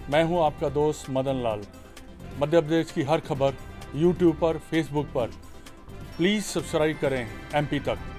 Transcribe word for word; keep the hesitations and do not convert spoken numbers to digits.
मैं हूं आपका दोस्त मदन लाल। मध्य प्रदेश की हर खबर यूट्यूब पर, फेसबुक पर। प्लीज़ सब्सक्राइब करें एमपी तक।